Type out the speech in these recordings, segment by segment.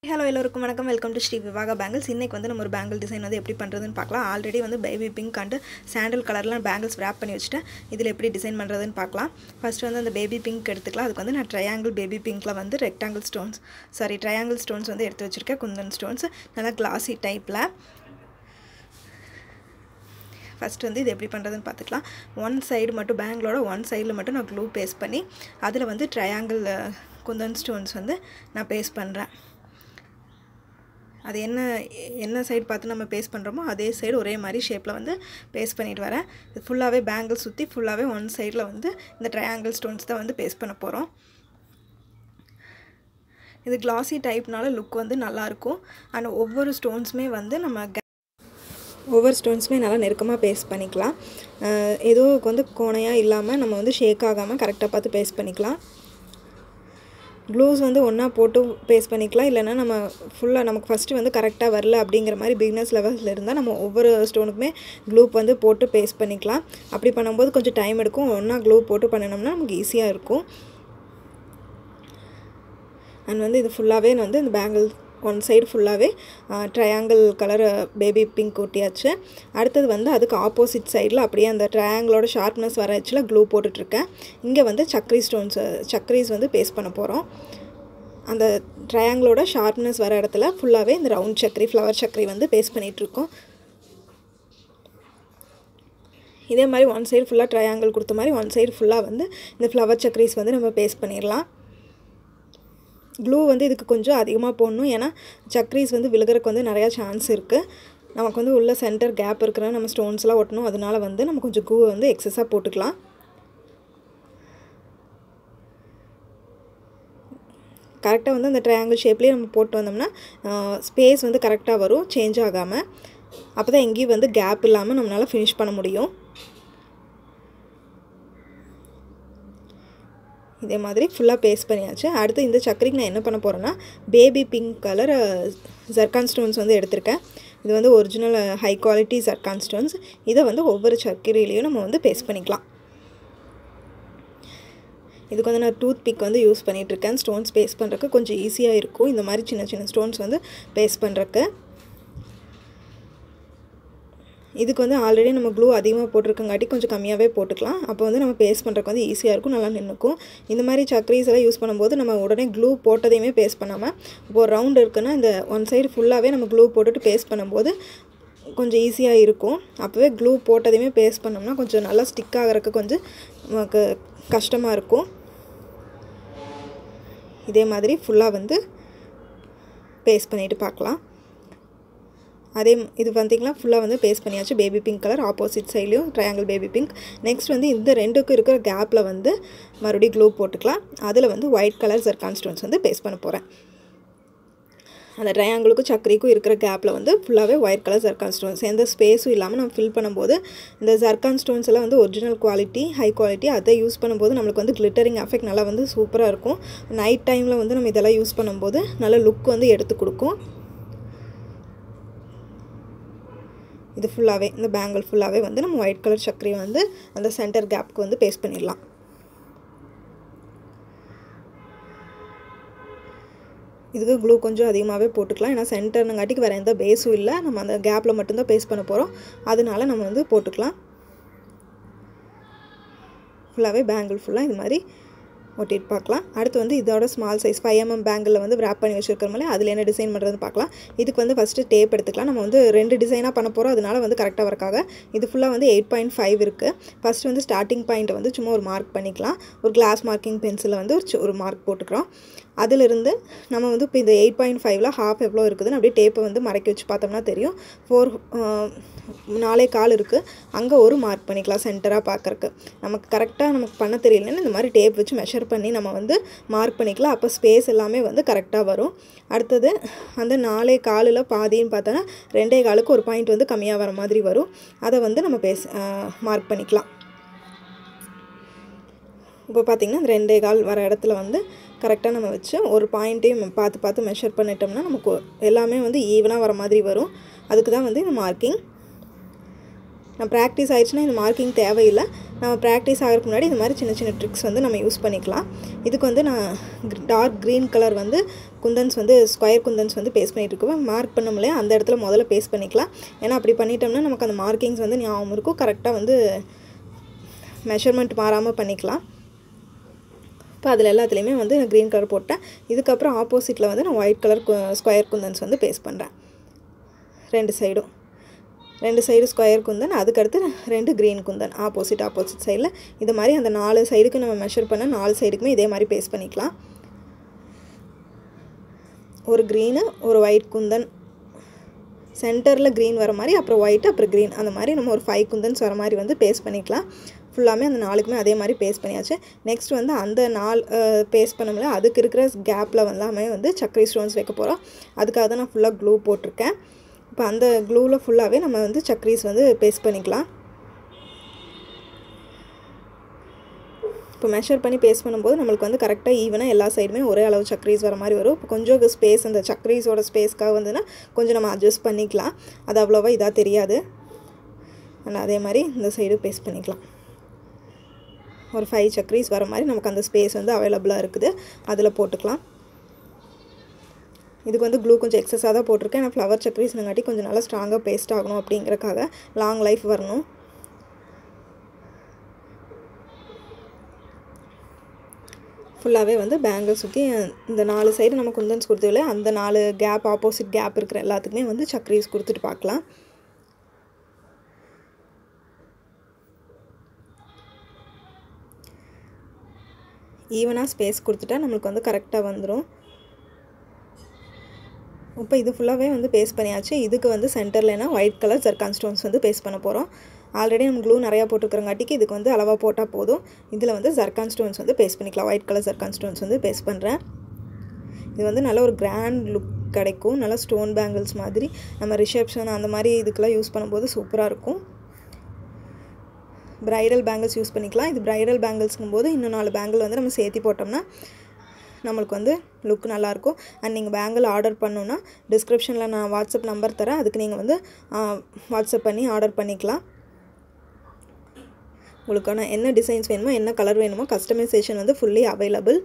Hello எல்லோருக்கும் வணக்கம் welcome to Sri Vivaha bangles இன்னைக்கு வந்து நம்ம ஒரு பேங்கிள் டிசைன் வந்து எப்படி பண்றதுன்னு பார்க்கலாம் ஆல்ரெடி வந்து பேபி பிங்க் அண்ட் சாண்டல் கலர்ல பேங்கிள்ஸ் wrap பண்ணி வச்சிட்டேன் இதில எப்படி டிசைன் பண்றதுன்னு பார்க்கலாம் ஃபர்ஸ்ட் வந்து அந்த பேபி பிங்க் எடுத்துக்கலாம் அதுக்கு வந்து நான் ட்ரையாங்கிள் பேபி பிங்க்ல வந்து ரெக்டாங்கிள் ஸ்டோன்ஸ் ட்ரையாங்கிள் ஸ்டோன்ஸ் வந்து எடுத்து வச்சிருக்கேன் குந்தன் ஸ்டோன்ஸ் நல்லா கிளாசி டைப்ல ஃபர்ஸ்ட் வந்து இது எப்படி பண்றதுன்னு பார்த்துக்கலாம் ஒன் சைடு மட்டும் பேங்கிளோட ஒன் சைடுல மட்டும் நான் க்ளூ பேஸ்ட் பண்ணி அதில வந்து ட்ரையாங்கிள் குந்தன் ஸ்டோன்ஸ் வந்து நான் பேஸ்ட் பண்றேன் அது என்ன சைடு பார்த்து நம்ம பேஸ்ட் பண்றோமோ அதே சைடு ஒரே மாதிரி ஷேப்ல வந்து பேஸ்ட் பண்ணிட்டு வரேன் இது ஃபுல்லாவே பேங்கிள் சுத்தி ஃபுல்லாவே ஒன் சைடுல வந்து இந்த ட்ரையாங்கிள் ஸ்டோன்ஸ் தான் வந்து பேஸ்ட் பண்ண போறோம் இது கிளாசி டைப்னால லுக் வந்து நல்லா இருக்கும் and ஒவ்வொரு ஸ்டோன்ஸ்மே வந்து நம்ம ஒவ்வொரு ஸ்டோன்ஸ்மே நல்லா நெருக்கமா பேஸ்ட் பண்ணிக்கலாம் ஏதோ வந்து கோணையா இல்லாம நம்ம வந்து ஷேக் ஆகாம கரெக்ட்டா பார்த்து பேஸ்ட் பண்ணிக்கலாம் glues வந்து ஒண்ணா போட்டு பேஸ்ட் பண்ணிக்கலாம் இல்லனா நம்ம ஃபுல்லா நமக்கு ஃபர்ஸ்ட் வந்து கரெக்ட்டா வரல அப்படிங்கிற மாதிரி பிகினர்ஸ் லெவல்ல இருந்தா நம்ம ஒவ்வொரு ஸ்டோனுக்குமே glue வந்து போட்டு பேஸ்ட் பண்ணிக்கலாம் அப்படி பண்ணும்போது கொஞ்சம் டைம் எடுக்கும் ஒண்ணா glue போட்டு பண்ணனும்னா நமக்கு ஈஸியா இருக்கும் and வந்து இது ஃபுல்லாவே வந்து இந்த பேங்கிள் one side ஃபுல்லாவே triangle color baby pink ஒட்டியாச்சு அடுத்து வந்து அதுக்கு ஆப்போசிட் சைடுல அப்படியே அந்த triangleோட ஷார்ப்னஸ் வர எட்ஜ்ல glue போட்டுட்டு இருக்கேன் இங்க வந்து சக்கரி ஸ்டோன்ஸ் சக்கரிஸ் வந்து பேஸ்ட் பண்ண போறோம் அந்த triangleோட ஷார்ப்னஸ் வர இடத்துல ஃபுல்லாவே இந்த ரவுண்ட் சக்கரி ஃப்ளவர் சக்கரி வந்து பேஸ்ட் பண்ணிட்டு இருக்கோம் இதே மாதிரி one side ஃபுல்லா triangle கொடுத்த மாதிரி one side ஃபுல்லா வந்து இந்த ஃப்ளவர் சக்கரிஸ் வந்து நம்ம பேஸ்ட் பண்ணிரலாம் glue வந்து இதுக்கு கொஞ்சம் அதிகமா போடணும் ஏனா சக்கரிஸ் வந்து விலகறதுக்கு வந்து நிறைய சான்ஸ் இருக்கு நமக்கு வந்து உள்ள சென்டர் கேப் இருக்குற நம்ம ஸ்டோன்ஸ்லாம் ஒட்டணும் அதனால வந்து நம்ம கொஞ்சம் glue வந்து எக்ஸஸா போட்டுக்கலாம் கரெக்ட்டா வந்து அந்த ட்ரையாங்கிள் ஷேப்லயே நம்ம போட்டு வந்தோம்னா ஸ்பேஸ் வந்து கரெக்ட்டா வரும் சேஞ்ச் ஆகாம அப்பதான் எங்கேயும் வந்து கேப் இல்லாம நம்மளால finish பண்ண முடியும் இதே மாதிரி ஃபுல்லா பேஸ்ட் பண்ணியாச்சு அடுத்து இந்த சக்கரிக்கு நான் என்ன பண்ண போறேன்னா baby pink colour zircon stones வந்து எடுத்துர்க்கேன் இது வந்து original high quality zircon stones இத வந்து ஒவ்வொரு சக்கரியிலயும் நம்ம வந்து பேஸ்ட் பண்ணிக்கலாம் இதுக்கு வந்து நான் டூத் பிக் வந்து யூஸ் பண்ணிட்டு இருக்கேன் ஸ்டோன்ஸ் பேஸ்ட் பண்றதுக்கு கொஞ்சம் ஈஸியா இருக்கும் இந்த மாதிரி சின்ன சின்ன ஸ்டோன்ஸ் வந்து பேஸ்ட் பண்றதுக்கு இதுக்கு வந்து ஆல்ரெடி நம்ம glue அதிகமா போட்டுருக்கங்காட்டி கொஞ்சம் கம்மியாவே போட்டுக்கலாம் அப்ப வந்து நம்ம பேஸ்ட் பண்றதுக்கு வந்து ஈஸியா இருக்கும் நல்லா நின்னுக்கும் இந்த மாதிரி சக்கரிஸ் எல்லாம் யூஸ் பண்ணும்போது நம்ம உடனே glue போட்டதையுமே பேஸ்ட் பண்ணாம ஒரு ரவுண்ட் இருக்குனா இந்த ஒன் சைடு ஃபுல்லாவே நம்ம glue போட்டுட்டு பேஸ்ட் பண்ணும்போது கொஞ்சம் ஈஸியா இருக்கும் அப்பவே glue போட்டதையுமே பேஸ்ட் பண்ணோம்னா கொஞ்சம் நல்லா ஸ்டிக் ஆகறதுக்கு கொஞ்சம் நமக்கு கஷ்டமா இருக்கும் இதே மாதிரி ஃபுல்லா வந்து பேஸ்ட் பண்ணிட்டு பார்க்கலாம் அதே இது பாத்தீங்களா ஃபுல்லா வந்து பேஸ்ட் பண்ணியாச்சு பேபி பிங்க் கலர் ஆப்போசிட் சைடுலயும் ட்ரையாங்கிள் பேபி பிங்க் நெக்ஸ்ட் வந்து இந்த ரெண்டுக்கு இருக்கிற கேப்ல வந்து மறுபடியும் glue போட்டுக்கலாம் அதுல வந்து ஒயிட் கலர் ஜர்கான் ஸ்டோன்ஸ் வந்து பேஸ்ட் பண்ண போறேன் அந்த ட்ரையாங்கிளுக்கு சக்கரிக்கு இருக்கிற கேப்ல வந்து ஃபுல்லாவே ஒயிட் கலர் ஜர்கான் ஸ்டோன்ஸ் எந்த ஸ்பேஸும் இல்லாம நம்ம ஃபில் பண்ணும்போது இந்த ஜர்கான் ஸ்டோன்ஸ் எல்லாம் வந்து ஒரிஜினல் குவாலிட்டி ஹை குவாலிட்டி அதை யூஸ் பண்ணும்போது நமக்கு வந்து கிளிட்டரிங் எஃபெக்ட் நல்லா வந்து சூப்பரா இருக்கும் நைட் டைம்ல வந்து நம்ம இதெல்லாம் யூஸ் பண்ணும்போது நல்ல லுக் வந்து எடுத்து கொடுக்கும் இது ஃபுல்லாவே இந்த பேங்கிள் ஃபுல்லாவே வந்து நம்ம ஒயிட் கலர் சக்கரி வந்து அந்த சென்டர் கேப்க்கு வந்து பேஸ்ட் பண்ணிரலாம் இதுக்கு glue கொஞ்சம் அதிகமாவே போட்டுக்கலாம் ஏனா சென்டர்னங்காட்டிக்கு வேற எந்த பேஸும் இல்ல நம்ம அந்த கேப்ல மட்டும் தான் பேஸ்ட் பண்ண போறோம் அதனால நம்ம வந்து போட்டுக்கலாம் ஃபுல்லாவே பேங்கிள் ஃபுல்லா இந்த மாதிரி ஒட்டிட்டு பார்க்கலாம் அடுத்து வந்து இதோட ஸ்மால் சைஸ் 5mm பேங்கிள்ல வந்து wrap பண்ணி வச்சிருக்கறோம்ல அதுல என்ன டிசைன் பண்றதுன்னு பார்க்கலாம் இதுக்கு வந்து ஃபர்ஸ்ட் டேப் எடுத்துக்கலாம் நம்ம வந்து ரெண்டு டிசைனா பண்ண போறோம் அதனால வந்து கரெக்ட்டா வரக்காக இது ஃபுல்லா வந்து 8.5 இருக்கு ஃபர்ஸ்ட் வந்து ஸ்டார்டிங் பாயிண்ட் வந்து சும்மா ஒரு மார்க் பண்ணிக்கலாம் ஒரு கிளாஸ் மார்க்கிங் பென்சில்ல வந்து ஒரு மார்க் போட்டுக்கறோம் அதில இருந்து நம்ம வந்து இப்போ இந்த 8.5ல half எவ்வளவு இருக்குதுன்னு அப்படியே டேப்பை வந்து மடக்கி வச்சு பார்த்தோம்னா தெரியும் 4 கால் இருக்கு அங்க ஒரு மார்க் பண்ணிக்கலாம் சென்டரா பார்க்கறதுக்கு நமக்கு கரெக்ட்டா நமக்கு பண்ண தெரியலன்னா இந்த மாதிரி டேப் வச்சு மெஷர் பண்ணி நம்ம வந்து மார்க் பண்ணிக்கலாம் அப்ப ஸ்பேஸ் எல்லாமே வந்து கரெக்ட்டா வரும் அடுத்து அந்த 4 கால்ல பாதின்னு பார்த்தா 2 காலுக்கு ஒரு பாயிண்ட் வந்து கம்மியா வர மாதிரி வரும் அத வந்து நம்ம மார்க் பண்ணிக்கலாம் இப்போ பாத்தீங்கன்னா 2 கால் வர இடத்துல வந்து கரெக்ட்டா நம்ம வச்சு ஒரு பாயிண்டையும் பார்த்து மெஷர் பண்ணிட்டோம்னா நமக்கு எல்லாமே வந்து ஈவனா வர மாதிரி வரும் அதுக்கு தான் வந்து இந்த மார்க்கிங் நான் ப்ராக்டிஸ் ஆயிடுச்சுன்னா இந்த மார்க்கிங் தேவையில்லை. நம்ம ப்ராக்டிஸ் ஆகிறதுக்கு முன்னாடி இந்த மாதிரி சின்ன சின்ன ட்ரிக்ஸ் வந்து நம்ம யூஸ் பண்ணிக்கலாம். இதுக்கு வந்து நான் டார்க் க்ரீன் கலர் வந்து குந்தன்ஸ் வந்து ஸ்கொயர் குந்தன்ஸ் வந்து பேஸ்ட் பண்ணிகிட்டு இருக்கோம். மார்க் பண்ணோம்லையே அந்த இடத்துல முதல்ல பேஸ்ட் பண்ணிக்கலாம். ஏன்னா அப்படி பண்ணிட்டோம்னா நமக்கு அந்த மார்க்கிங்ஸ் வந்து ஞாபகம் இருக்கும். கரெக்டாக வந்து மெஷர்மெண்ட் மாறாமல் பண்ணிக்கலாம். இப்போ அதில் எல்லாத்துலேயுமே வந்து நான் க்ரீன் கலர் போட்டேன். இதுக்கப்புறம் ஆப்போசிட்டில் வந்து நான் ஒயிட் கலர் ஸ்கொயர் குந்தன்ஸ் வந்து பேஸ்ட் பண்ணுறேன். ரெண்டு சைடு ஸ்கொயர் குந்தன், அதுக்கடுத்து 2 க்ரீன் குந்தன் ஆப்போசிட் சைடில். இது மாதிரி அந்த 4 சைடுக்கு நம்ம மெஷர் பண்ண 4 சைடுக்குமே இதே மாதிரி பேஸ்ட் பண்ணிக்கலாம். ஒரு க்ரீனு ஒரு ஒயிட் குந்தன், சென்டரில் க்ரீன் வர மாதிரி, அப்புறம் ஒயிட், அப்புறம் க்ரீன், அந்த மாதிரி நம்ம ஒரு 5 குந்தன்ஸ் வர மாதிரி வந்து பேஸ்ட் பண்ணிக்கலாம். ஃபுல்லாமே அந்த 4க்குமே அதே மாதிரி பேஸ்ட் பண்ணியாச்சு. நெக்ஸ்ட் வந்து அந்த 4 பேஸ்ட் பண்ணோம்ல அதுக்கு இருக்கிற கேப்பில் எல்லாமே வந்து சக்கரை ஸ்டோன்ஸ் வைக்க போகிறோம். அதுக்காக தான் நான் ஃபுல்லாக க்ளூ போட்டிருக்கேன். இப்போ அந்த க்ளூவில் ஃபுல்லாகவே நம்ம வந்து சக்கரீஸ் வந்து பேஸ்ட் பண்ணிக்கலாம். இப்போ மெஷர் பண்ணி பேஸ்ட் பண்ணும்போது நம்மளுக்கு வந்து கரெக்டாக ஈவனாக எல்லா சைடுமே ஒரே அளவு சக்கரீஸ் வர மாதிரி வரும். இப்போ கொஞ்சம் ஸ்பேஸ் அந்த சக்கரீஸோட ஸ்பேஸ்க்காக வந்துன்னா கொஞ்சம் நம்ம அட்ஜஸ்ட் பண்ணிக்கலாம். அது அவ்வளோவா இதாக தெரியாது. ஆனால் அதே மாதிரி இந்த சைடு பேஸ்ட் பண்ணிக்கலாம். ஒரு 5 சக்கரீஸ் வர மாதிரி நமக்கு அந்த ஸ்பேஸ் வந்து அவைலபிளாக இருக்குது. அதில் போட்டுக்கலாம். இதுக்கு வந்து க்ளூ கொஞ்சம் எக்ஸஸாக தான் போட்டிருக்கேன். நான் ஃப்ளவர் சக்கரீஸ்னுங்காட்டி கொஞ்சம் நல்லா ஸ்ட்ராங்காக பேஸ்ட் ஆகணும் அப்படிங்கிறக்காக, லாங் லைஃப் வரணும். ஃபுல்லாகவே வந்து பேங்கிள் சுற்றி இந்த 4 சைடு நம்ம குந்தன்ஸ் கொடுத்ததில்ல அந்த 4 கேப் ஆப்போசிட் கேப் இருக்கிற எல்லாத்துக்குமே வந்து சக்கரீஸ் கொடுத்துட்டு பார்க்கலாம். ஈவனாக ஸ்பேஸ் கொடுத்துட்டா நம்மளுக்கு வந்து கரெக்டாக வந்துடும். இப்போ இது ஃபுல்லாகவே வந்து பேஸ்ட் பண்ணியாச்சு. இதுக்கு வந்து சென்டர்லனா ஒயிட் கலர் ஜர்கான் ஸ்டோன்ஸ் வந்து பேஸ்ட் பண்ண போகிறோம். ஆல்ரெடி நம்ம க்ளூ நிறையா போட்டுருக்கிறங்காட்டிக்கு இதுக்கு வந்து அளவாக போட்டால் போதும். இதில் வந்து ஜர்கான் ஸ்டோன்ஸ் வந்து பேஸ்ட் பண்ணிக்கலாம். ஒயிட் கலர் ஜர்கான் ஸ்டோன்ஸ் வந்து பேஸ்ட் பண்ணுறேன். இது வந்து நல்ல ஒரு கிராண்ட் லுக் கிடைக்கும். நல்லா ஸ்டோன் பேங்கிள்ஸ் மாதிரி நம்ம ரிசப்ஷன் அந்த மாதிரி இதுக்கெல்லாம் யூஸ் பண்ணும்போது சூப்பராக இருக்கும். ப்ரைடல் பேங்கிள்ஸ் யூஸ் பண்ணிக்கலாம். இது ப்ரைடல் பேங்கிள்ஸ்ங்கும் போது இன்னும் 4 பேங்கிள் வந்து நம்ம சேர்த்தி போட்டோம்னா நம்மளுக்கு வந்து லுக் நல்லாயிருக்கும். அண்ட் நீங்கள் பேங்கிள் ஆர்டர் பண்ணணுன்னா டிஸ்கிரிப்ஷனில் நான் வாட்ஸ்அப் நம்பர் தரேன். அதுக்கு நீங்கள் வந்து வாட்ஸ்அப் பண்ணி ஆர்டர் பண்ணிக்கலாம். உங்களுக்கான என்ன டிசைன்ஸ் வேணுமோ என்ன கலர் வேணுமோ கஸ்டமைசேஷன் வந்து ஃபுல்லி அவைலபிள்.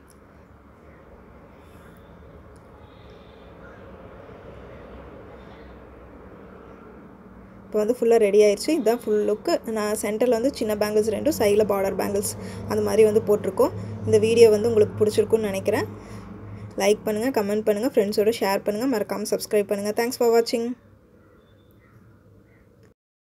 இப்போ வந்து ஃபுல்லாக ரெடி ஆயிடுச்சு. இதுதான் ஃபுல் லுக்கு. நான் சென்டரில் வந்து சின்ன பேங்கிள்ஸ் 2, சைடில் பார்டர் பேங்கிள்ஸ் அந்த மாதிரி வந்து போட்டிருக்கோம். இந்த வீடியோ வந்து உங்களுக்கு பிடிச்சிருக்குன்னு நினைக்கிறேன். லைக் பண்ணுங்கள், கமெண்ட் பண்ணுங்கள், ஃப்ரெண்ட்ஸோடு ஷேர் பண்ணுங்கள், மறக்காமல் சப்ஸ்கிரைப் பண்ணுங்கள். தேங்க்ஸ் ஃபார் வாட்சிங்.